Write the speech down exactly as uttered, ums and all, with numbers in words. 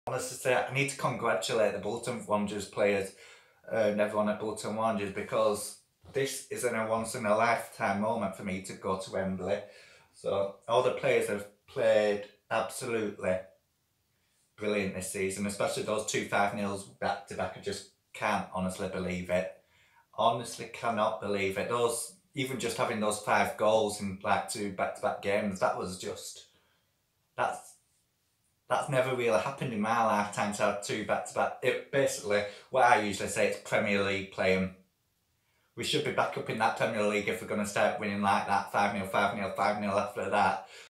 Honestly, say I need to congratulate the Bolton Wanderers players uh, and everyone at Bolton Wanderers, because this is in a once in a lifetime moment for me to go to Wembley. So all the players have played absolutely brilliant this season, especially those two five nils back to back. I just can't honestly believe it. Honestly cannot believe it. Those, even just having those five goals in like two back to back games, that was just, that's that's never really happened in my lifetime to have two back to back. It basically, what I usually say, it's Premier League playing. We should be back up in that Premier League if we're going to start winning like that, five nil, five nil, five nil after that.